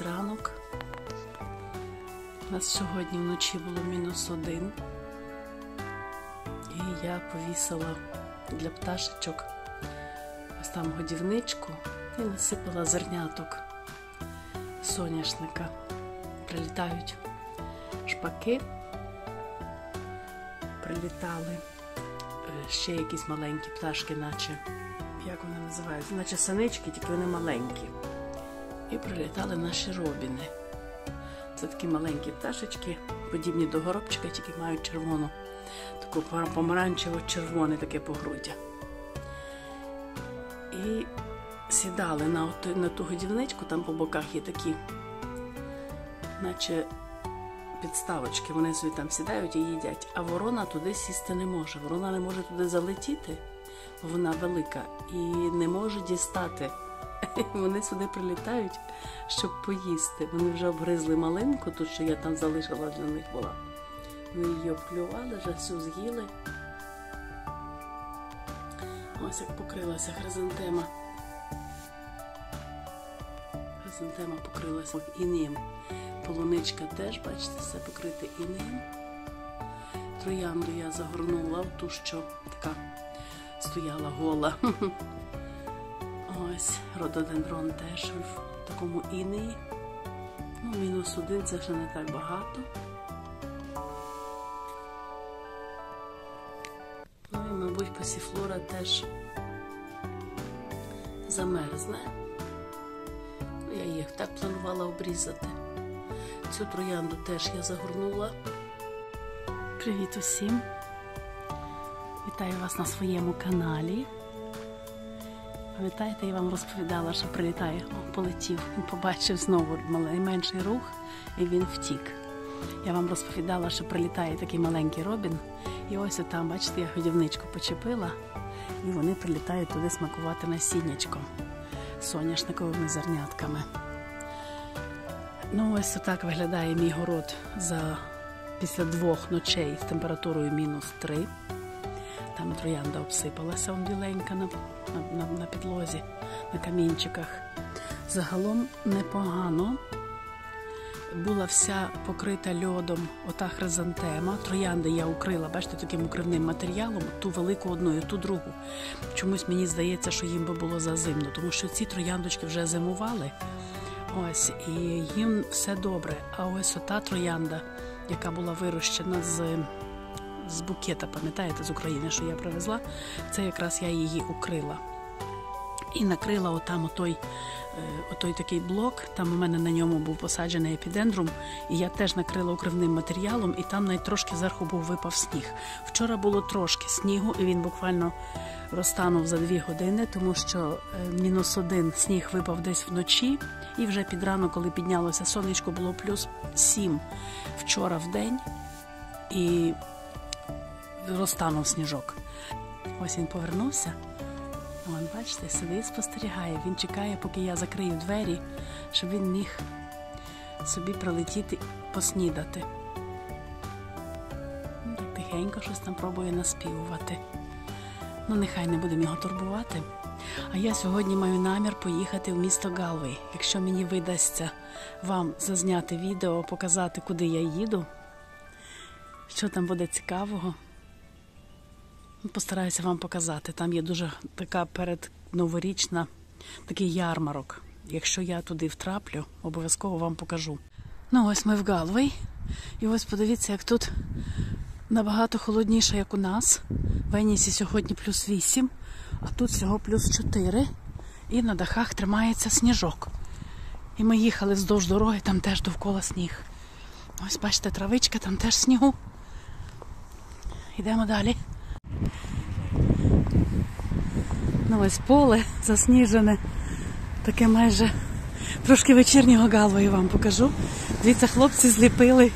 ранок. У нас сьогодні вночі було -1. І я повісила для пташечок ось там годівничку і насипала зерняток соняшника. Прилітають шпаки, прилітали ще якісь маленькі пташки, наче, як вони називаються, наче синички, тільки вони маленькі. І прилітали наші робіни. Це такі маленькі пташечки, подібні до горобчика, тільки мають червону, таку помаранчево-червоне таке погруддя. І сідали на ту годівничку, там по боках є такі, наче підставочки, вони собі там сідають і їдять. А ворона туди сісти не може. Ворона не може туди залетіти, бо вона велика, і не може дістати. Вони сюди прилітають, щоб поїсти. Вони вже обгризли малинку, тут що я там залишила для них була. Вони її обклювали, вже всю з'їли. Ось як покрилася хризантема. Хризантема покрилася інеєм. Полуничка теж, бачите, все покрите інеєм. Троянду я загорнула в ту, що така стояла гола. Ось, рододендрон теж в такому інеї. -1 це ще не так багато. Ну і, мабуть, пасіфлора теж замерзне. Я їх так планувала обрізати. Цю троянду теж я загорнула. Привіт усім! Вітаю вас на своєму каналі. Пам'ятаєте, я вам розповідала, що прилітає, полетів, він побачив знову найменший рух і він втік. Я вам розповідала, що прилітає такий маленький робін, і ось отам, бачите, я годівничку почепила, і вони прилітають туди смакувати насіннячком, соняшниковими зернятками. Ну ось отак виглядає мій город після 2 ночей з температурою -3. Там троянда обсипалася, біленька на підлозі, на камінчиках. Загалом непогано. Була вся покрита льодом ота хризантема. Троянди я укрила, бачите, таким укривним матеріалом, ту велику одну, ту другу. Чомусь мені здається, що їм би було зазимно, тому що ці трояндочки вже зимували. Ось, і їм все добре. А ось ота троянда, яка була вирощена з букета, пам'ятаєте, з України, що я привезла, це якраз я її укрила. І накрила отам отой такий блок, там у мене на ньому був посаджений епідендрум, і я теж накрила укривним матеріалом, і там навіть трошки зверху випав сніг. Вчора було трошки снігу, і він буквально розтанув за 2 години, тому що -1 сніг випав десь вночі, і вже під ранок, коли піднялося сонечко, було +7 вчора в день, і розтанув сніжок. Ось він повернувся. Вон, бачите, сидить, спостерігає. Він чекає, поки я закрию двері, щоб він міг собі прилетіти, поснідати. Так тихенько щось там пробує наспівувати. Ну, нехай не будемо його турбувати. А я сьогодні маю намір поїхати в місто Галвей. Якщо мені видасться вам зазняти відео, показати, куди я їду, що там буде цікавого, постараюся вам показати. Там є дуже така передноворічна, такий ярмарок. Якщо я туди втраплю, обов'язково вам покажу. Ну ось ми в Галвей. І ось подивіться, як тут набагато холодніше, як у нас. В Енісі сьогодні +8, а тут всього +4. І на дахах тримається сніжок. І ми їхали вздовж дороги, там теж довкола сніг. Ось бачите, травичка, там теж снігу. Йдемо далі. Ну ось поле засніжене, таке майже трошки вечірнього Галвею вам покажу. Дивіться, хлопці зліпили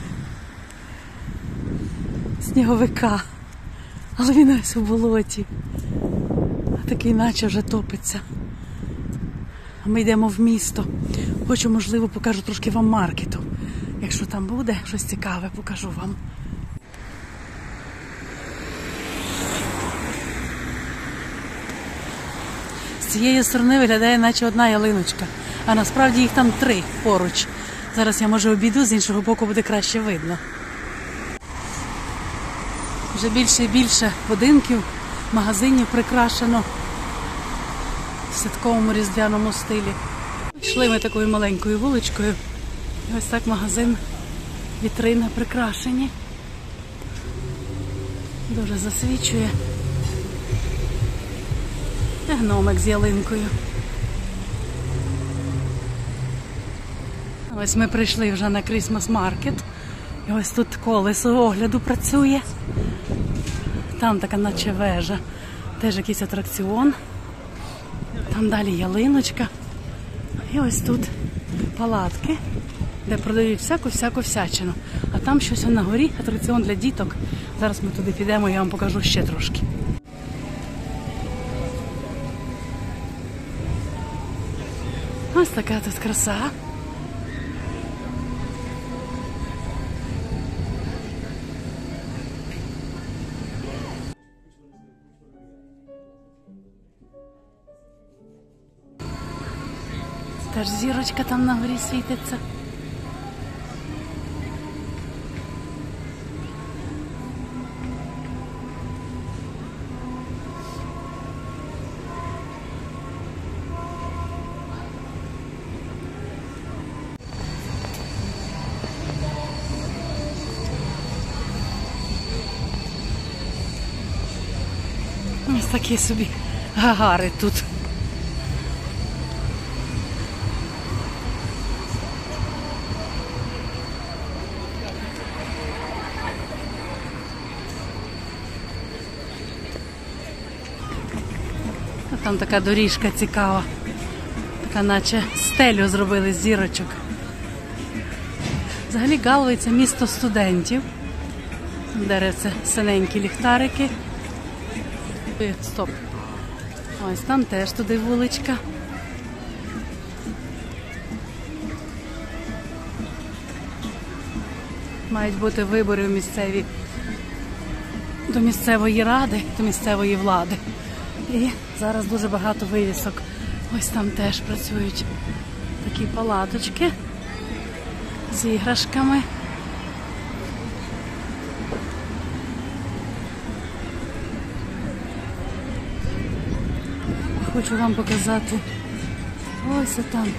сніговика, але він ось у болоті, а такий наче вже топиться. А ми йдемо в місто. Хочу, можливо, покажу трошки вам маркету. Якщо там буде щось цікаве, покажу вам. З цієї сторони виглядає наче одна ялиночка, а насправді їх там 3 поруч. Зараз я, може, обійду, з іншого боку буде краще видно. Вже більше і більше будинків, магазинів прикрашено в святковому різдвяному стилі. Йшли ми такою маленькою вуличкою. І ось так магазин, вітрина прикрашені. Дуже засвічує. І гномик з ялинкою. Ось ми прийшли вже на Christmas Market. І ось тут колесо огляду працює. Там така наче вежа. Теж якийсь атракціон. Там далі ялиночка. І ось тут палатки, де продають всяку всячину. А там щось на горі, атракціон для діток. Зараз ми туди підемо, я вам покажу ще трошки. Ось така тут краса. Теж зірочка там на горі світиться. Ось такі собі гагари тут. Там така доріжка цікава. Така наче стелю зробили з зірочок. Взагалі Галвей – це місто студентів. Деревце синенькі ліхтарики. Стоп. Ось там теж туди вуличка. Мають бути вибори місцеві до місцевої ради, до місцевої влади. І зараз дуже багато вивісок. Ось там теж працюють такі палаточки з іграшками. Хочу вам показати. Ось там.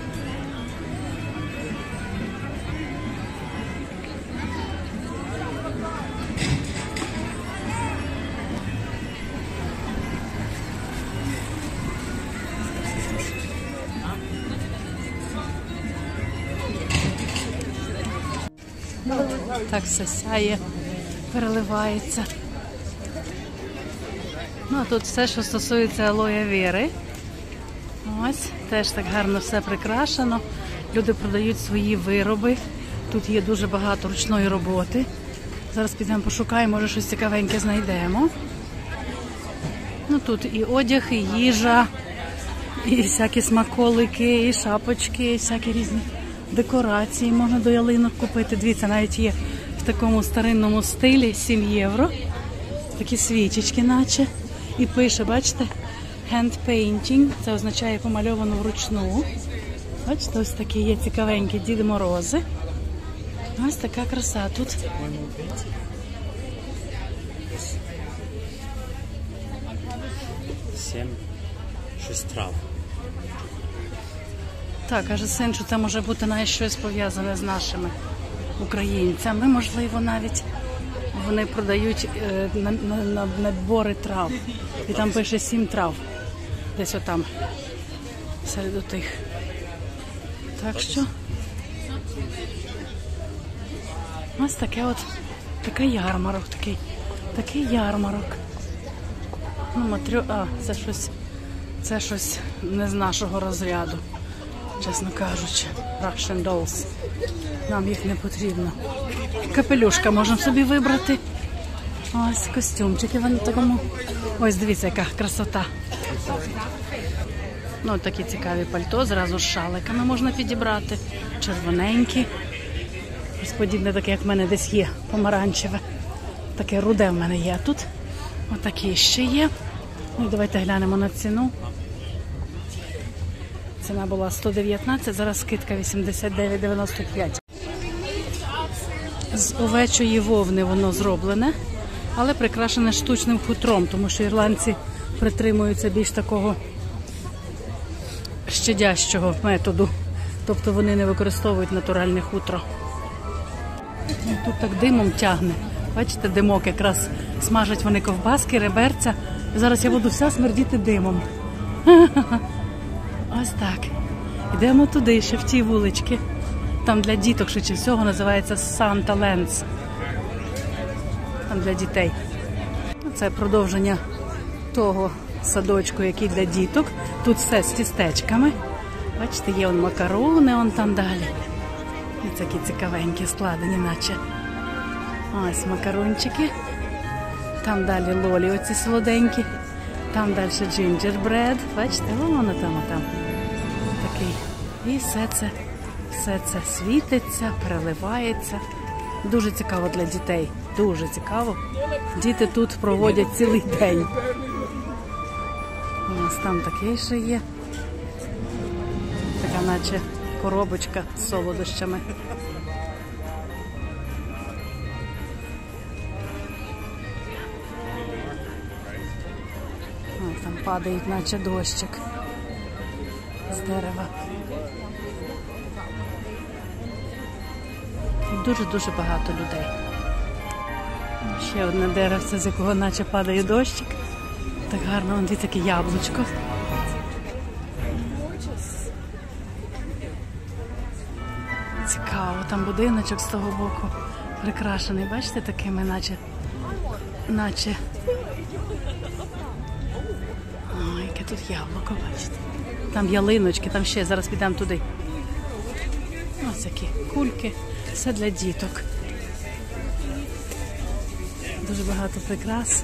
Так все сяє, переливається. Ну, а тут все, що стосується алоє віри. Ось, теж так гарно все прикрашено. Люди продають свої вироби. Тут є дуже багато ручної роботи. Зараз підемо пошукаємо, може щось цікавеньке знайдемо. Ну, тут і одяг, і їжа, і всякі смаколики, і шапочки, і всякі різні декорації. Можна до ялинок купити. Дивіться, навіть є в такому старинному стилі 7 євро. Такі свічечки наче. І пише, бачите, hand painting. Це означає помальовано вручну. Бачите, ось такі є цікавенькі Діди Морози. Ось така краса тут. Шість трав. Так, каже син, що це може бути навіть щось пов'язане з нашими українцями. Можливо, навіть вони продають набори трав. І там пише 7 трав. Десь отам. Серед тих. Так що ось таке от, такий ярмарок, такий ярмарок. Ну, це щось не з нашого розряду, чесно кажучи. Russian dolls. Нам їх не потрібно. Капелюшка можна собі вибрати. Ось костюмчики вони такому. Ось дивіться, яка красота. Ну, такі цікаві пальто, зразу з шаликами можна підібрати. Червоненькі. Ось подібне таке, як в мене десь є, помаранчеве. Таке руде в мене є. Тут отакі ще є. Ну, давайте глянемо на ціну. ціна була 119, зараз скидка 89,95. З овечої вовни воно зроблене, але прикрашене штучним хутром, тому що ірландці притримуються більш такого щадящого методу. Тобто вони не використовують натуральне хутро. Тут так димом тягне. Бачите, димок якраз смажать вони ковбаски, реберця. Зараз я буду вся смердіти димом. Ось так. Йдемо туди, ще в ті вулички. Там для діток, швидше всього, називається Santa Lands. Там для дітей. Це продовження того садочку, який для діток. Тут все з тістечками. Бачите, є он макарони, он там далі. І такі цікавенькі складені, наче. Ось макарончики. Там далі лолі оці солоденькі. Там далі джинджербред. Бачите, воно там. Такий. І все це світиться, переливається. Дуже цікаво для дітей. Дуже цікаво. Діти тут проводять цілий день. У нас там такий ще є. Така наче коробочка з солодощами. Ось там падають наче дощик з дерева. Дуже-дуже багато людей. Ще одне деревце, з якого наче падає дощик. Так гарно, вон дивіться, таке яблучко. Цікаво, там будиночок з того боку прикрашений. Бачите, такими наче. Ой, яке тут яблуко, бачите. Там ялиночки, там ще, зараз підемо туди. Ось які кульки. Все для діток. Дуже багато прикрас.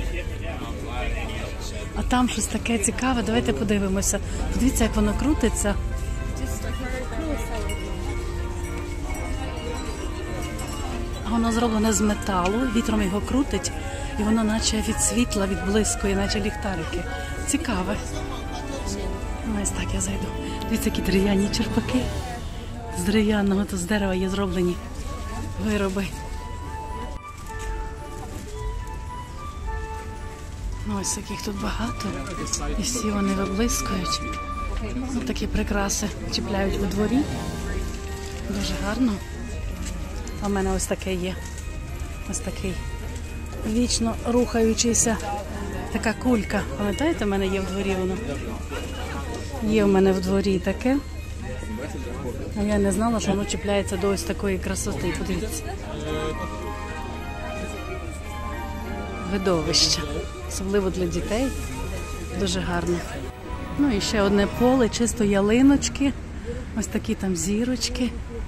А там щось таке цікаве. Давайте подивимося. Подивіться, як воно крутиться. Воно зроблене з металу, вітром його крутить, і воно наче від світла, відблискує, наче ліхтарики. Цікаве. Ось так я зайду. Дивіться, які дерев'яні черпаки. З дерев'яного, то з дерева є зроблені вироби. Ось яких тут багато. І всі вони виблискують. Ось такі прикраси чіпляють у дворі. Дуже гарно. А в мене ось таке є. Ось такий вічно рухаючийся така кулька. Пам'ятаєте, в мене є в дворі воно? Є в мене в дворі таке. А я не знала, що воно чіпляється до ось такої красоти. Подивіться. Видовище. Особливо для дітей. Дуже гарно. Ну і ще одне поле, чисто ялиночки. Ось такі там зірочки.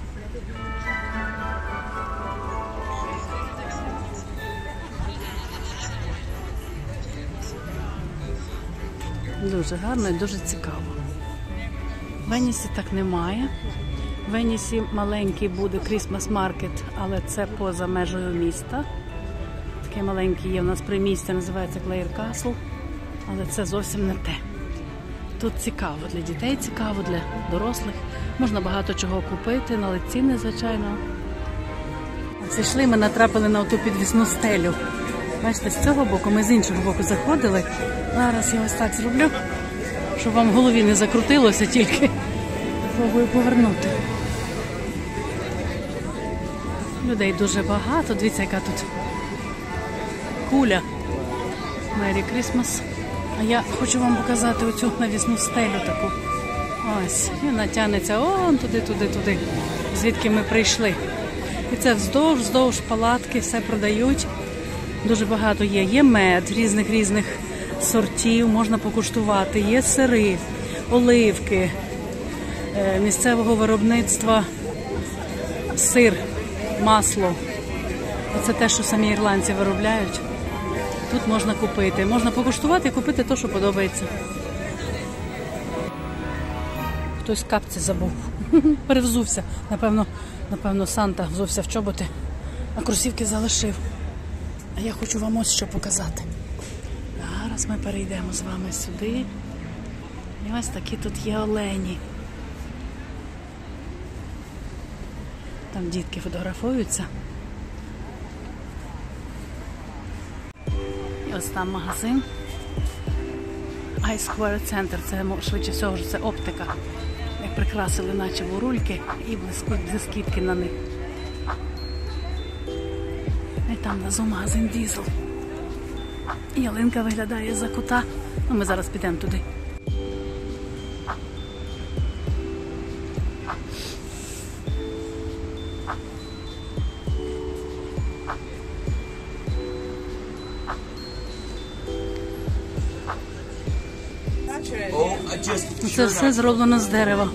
Дуже гарно і дуже цікаво. В Венісі так немає. В Венісі маленький буде Christmas Market, але це поза межею міста. Такий маленький є у нас примістя, називається Clare Castle, але це зовсім не те. Тут цікаво, для дітей цікаво, для дорослих. Можна багато чого купити, але ціни, звичайно. Зайшли, ми натрапили на ту підвісну стелю. Бачите, з цього боку, ми з іншого боку заходили. Зараз я ось так зроблю, щоб вам в голові не закрутилося, тільки спробую повернути. Людей дуже багато. Дивіться, яка тут куля. Merry Christmas. А я хочу вам показати оцю навісну стелю таку. Ось. І вона тягнеться он туди, звідки ми прийшли. І це вздовж палатки, все продають. Дуже багато є. Є мед різних сортів, можна покуштувати. Є сири, оливки, місцевого виробництва, сир, масло. Це те, що самі ірландці виробляють. Тут можна купити. Можна покуштувати і купити те, що подобається. Хтось капці забув. Перевзувся. Напевно, Санта взувся в чоботи, а кросівки залишив. А я хочу вам ось що показати. Зараз ми перейдемо з вами сюди. І ось такі тут є олені. Там дітки фотографуються. І ось там магазин. iSquare Center. Це, швидше всього, це оптика. Як прикрасили наче бурульки і блискітки на них. І там внизу магазин Дізель. Ялинка виглядає за кута. Ну, ми зараз підемо туди. Це все зроблено з дерева.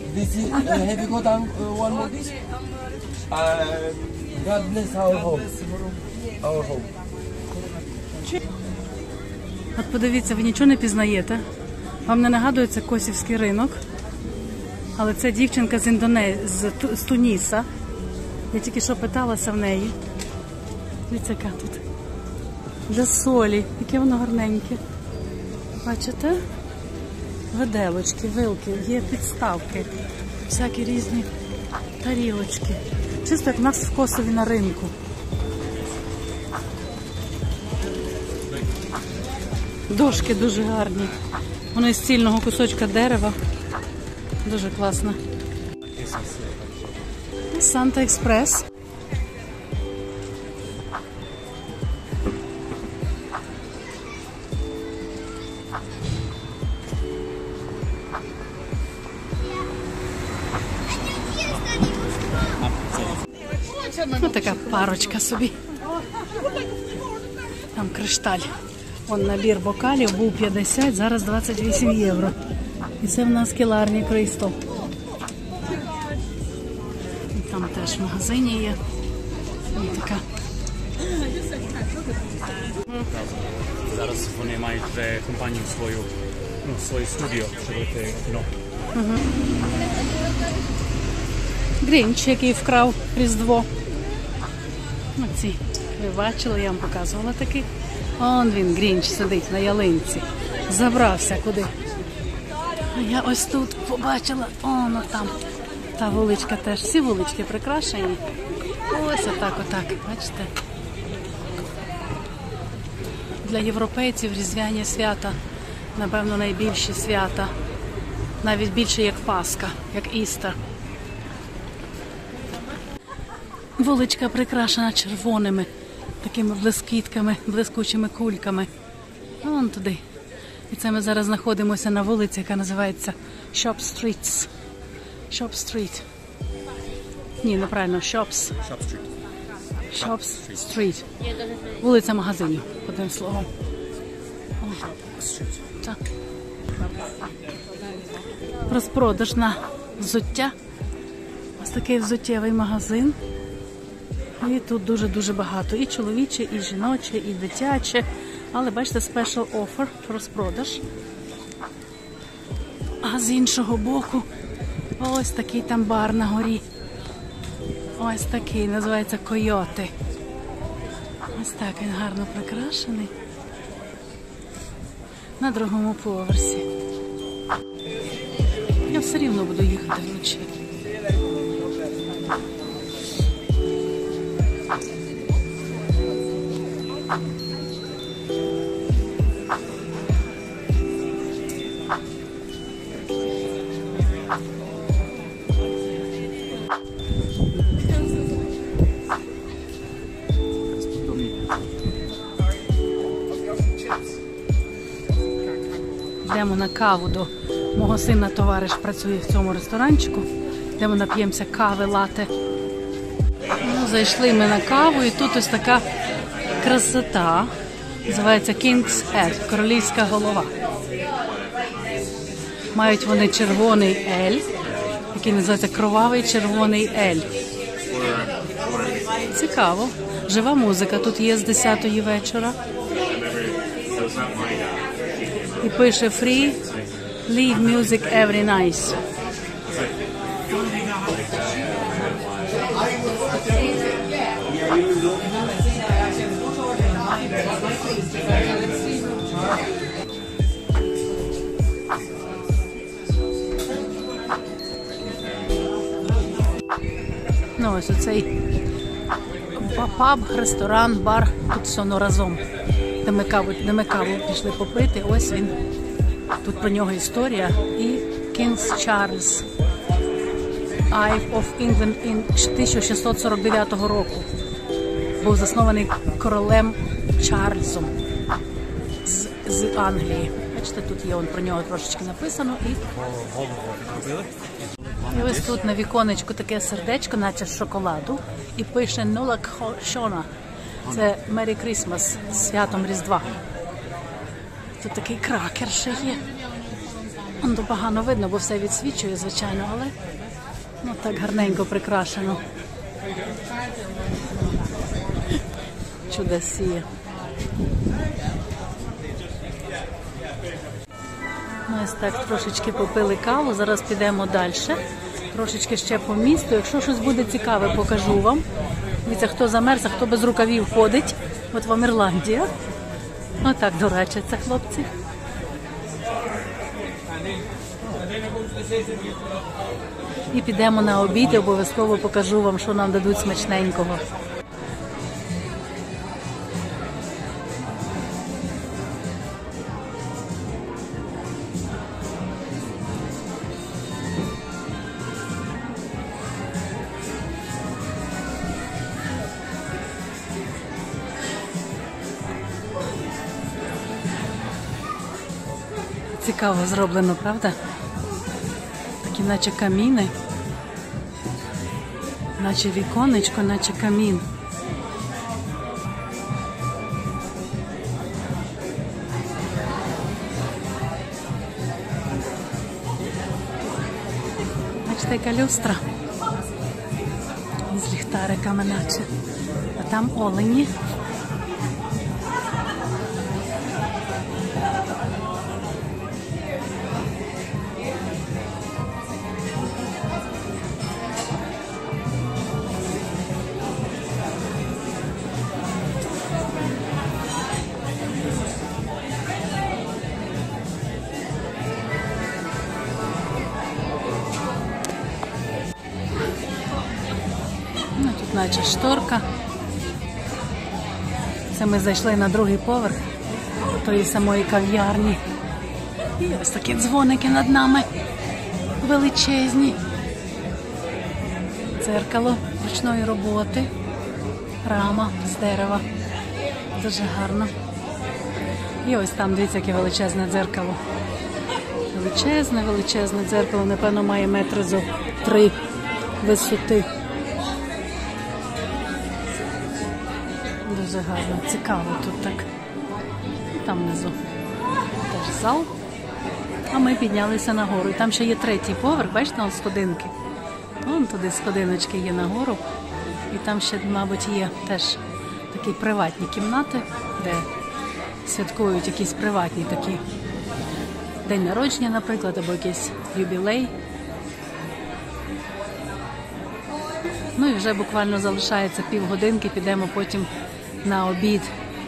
От подивіться, ви нічого не пізнаєте. Вам не нагадується Косівський ринок. Але це дівчинка з Туніса. Я тільки що питалася в неї. Дивіться, яка тут. Для солі. Яке воно гарненьке. Бачите? Виделочки, вилки, є підставки. Всякі різні тарілочки. Чисто як в нас в Косові на ринку. Дошки дуже гарні. Вони з цільного кусочка дерева. Дуже класно. Санта Експрес. Ось така парочка собі. Там кришталь. Вон набір бокалів був 50, зараз 28 євро. І це в нас Келарні Кристал. Там теж в магазині є. Ось така. Зараз вони мають вже компанію свою, свою студію, що робити кіно. Грінч, який вкрав Різдво. Оці. Ви бачили, я вам показувала такий. Он він, Грінч, сидить на ялинці. Забрався куди. А я ось тут побачила, он там. Та вуличка теж. Всі вулички прикрашені. Ось отак. Бачите? Для європейців різдвяні свята, напевно, найбільші свята. Навіть більше, як Пасха, як Істер. Вуличка прикрашена червоними, такими блискітками, блискучими кульками. Вон туди. І це ми зараз знаходимося на вулиці, яка називається Shop Streets. Shop Street. Ні, неправильно, Shops. Shops Street. Вулиця магазинів, одним словом. Так. Розпродаж на взуття. Ось такий взуттєвий магазин. І тут дуже-дуже багато. І чоловіче, і жіноче, і дитяче. Але, бачите, special offer, розпродаж. А з іншого боку, ось такий там бар на горі. Ось такий, називається Койоти. Ось так він гарно прикрашений. На другому поверсі. Я все рівно буду їхати вночі. Йдемо на каву до мого сина, товариш працює в цьому ресторанчику. Йдемо нап'ємося кави, лате. Ну, зайшли ми на каву і тут ось така красота. Називається King's Head, королівська голова. Мають вони червоний ель, який називається кровавий червоний ель. Цікаво. Жива музика тут є з 10-ї вечора. І пише free, live music every night. Ну ось оцей паб, ресторан, бар, тут все разом. Де ми каву пішли попити, ось він. Тут про нього історія. І King's Charles Eye of England 1649 року. Був заснований королем Чарльзом з Англії. Бачите, тут є про нього трошечки написано. І ось тут на віконечку таке сердечко, наче з шоколаду. І пише Нулак Шона. Це Merry Christmas з святом Різдва. Тут такий кракер ще є. Тут погано видно, бо все відсвічує, звичайно, але ну, так гарненько прикрашено. Чудесіє. Ну, ось так трошечки попили каву, зараз підемо далі. Трошечки ще по місту. Якщо щось буде цікаве, покажу вам. Дивіться, хто замерз, а хто без рукавів ходить. От вам Ірландія. Отак дурачаться хлопці. І підемо на обід, і обов'язково покажу вам, що нам дадуть смачненького. Цікаво зроблено, правда? Такі наче каміни, наче віконечко, наче камін. Бачите, яка люстра з ліхтариками наче. А там олені. Тут наче шторка. Це ми зайшли на другий поверх тої самої кав'ярні. І ось такі дзвоники над нами величезні. Дзеркало ручної роботи. Рама з дерева. Дуже гарно. І ось там, дивіться, яке величезне дзеркало. Величезне дзеркало, напевно, має метри зо 3 висоти. Дуже гарно, цікаво тут так. Там внизу теж зал. А ми піднялися нагору. І там ще є третій поверх, бачите, там сходинки. Вон туди сходиночки є нагору. І там ще, мабуть, є теж такі приватні кімнати, де святкують якісь приватні такі день народження, наприклад, або якийсь юбілей. Ну і вже буквально залишається півгодинки, підемо потім на обід.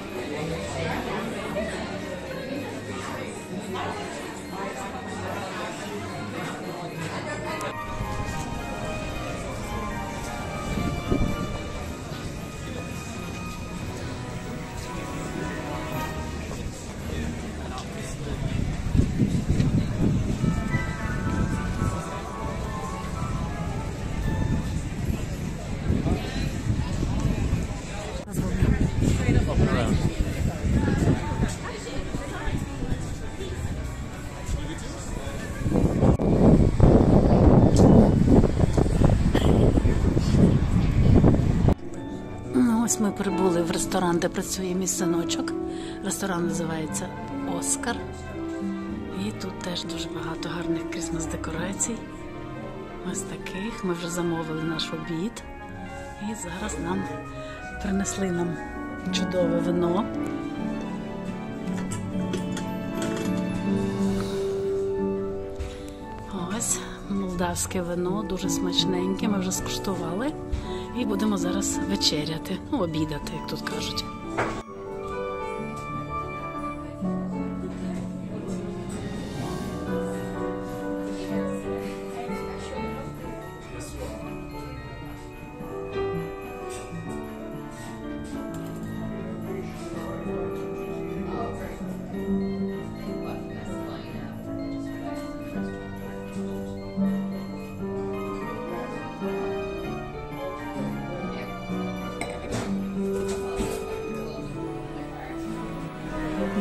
Ось ми прибули в ресторан, де працює мій синочок. Ресторан називається «Оскар». І тут теж дуже багато гарних крісмас-декорацій. Ось таких. Ми вже замовили наш обід. І зараз принесли нам чудове вино. Ось молдавське вино, дуже смачненьке. Ми вже скуштували. І будемо зараз вечеряти, обідати, як тут кажуть.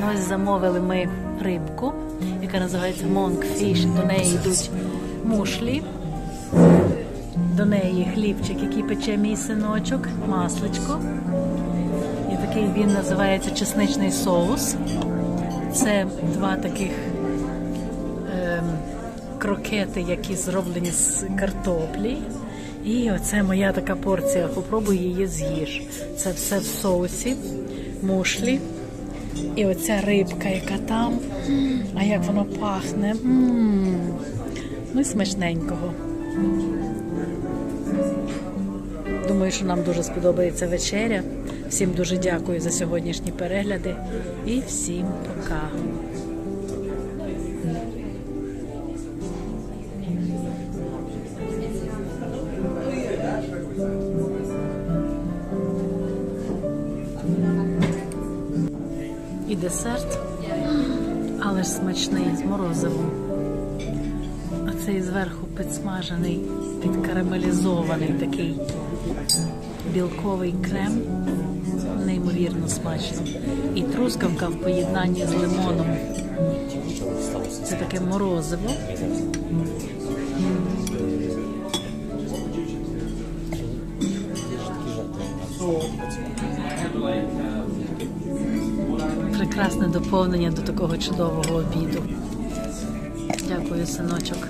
Ось замовили ми рибку, яка називається monkfish. До неї йдуть мушлі, до неї хлібчик, який пече мій синочок, масличко. І такий він називається чесничний соус. Це два таких крокети, які зроблені з картоплі. І оце моя така порція. Попробуй її з'їж. Це все в соусі, мушлі. І оця рибка, яка там. А як воно пахне. Ну і смачненького. Думаю, що нам дуже сподобається вечеря. Всім дуже дякую за сьогоднішні перегляди. І всім пока. І десерт, але ж смачний, з морозивом. А цей зверху підсмажений, підкарамелізований такий білковий крем, неймовірно смачно. І трускавка в поєднанні з лимоном. Це таке морозиво. Прекрасне доповнення до такого чудового обіду. Дякую, синочок.